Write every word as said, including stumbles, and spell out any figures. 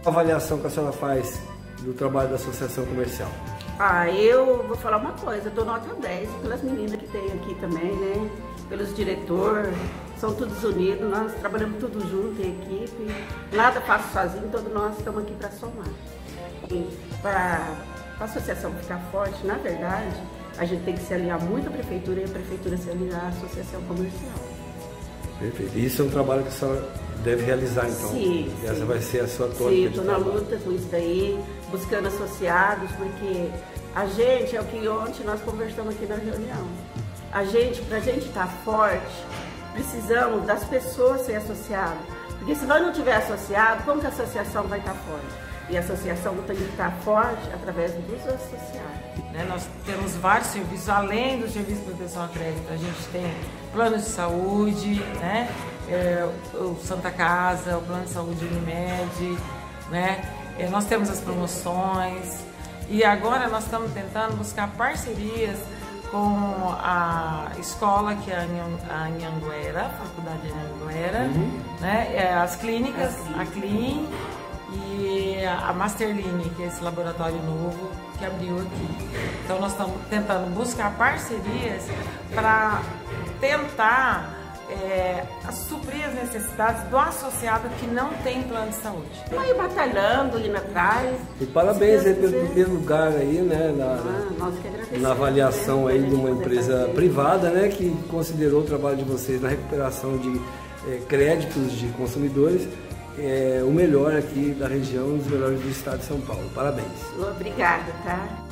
A avaliação que a senhora faz do trabalho da Associação Comercial? Ah, eu vou falar uma coisa, eu dou nota dez pelas meninas que tem aqui também, né? Pelos diretores, são todos unidos, nós trabalhamos tudo junto em equipe, nada faço sozinho, todos nós estamos aqui para somar. Para a associação ficar forte, na verdade, a gente tem que se alinhar muito à prefeitura e a prefeitura se alinhar à associação comercial. Perfeito. Isso é um trabalho que a senhora deve realizar, então? Sim. Essa sim. vai ser a sua tônica. Sim, de estou na trabalho. luta com isso daí, buscando associados, porque a gente, é o que ontem nós conversamos aqui na reunião, a gente, para a gente estar forte, precisamos das pessoas serem associadas, porque se nós não tiver associado, como que a associação vai estar forte? E a associação tem que estar forte através dos associados. Né, nós temos vários serviços, além do serviço de proteção a crédito, a gente tem plano de saúde, né, é, o Santa Casa, o plano de saúde Unimed, né, é, nós temos as promoções e agora nós estamos tentando buscar parcerias com a escola, que é a Anhanguera, a Faculdade de Anhanguera, uhum. né, é, as clínicas, a Clean e a Masterline, que é esse laboratório novo que abriu aqui. Então nós estamos tentando buscar parcerias para tentar é, suprir as necessidades do associado que não tem plano de saúde. Estamos aí batalhando, indo atrás. E parabéns aí pelo primeiro lugar aí, né, na, ah, nós que agradecemos, na avaliação né, aí de uma empresa fazer. privada, né, que considerou o trabalho de vocês na recuperação de é, créditos de consumidores é, o melhor aqui da região, um dos melhores do estado de São Paulo. Parabéns. Obrigada, tá?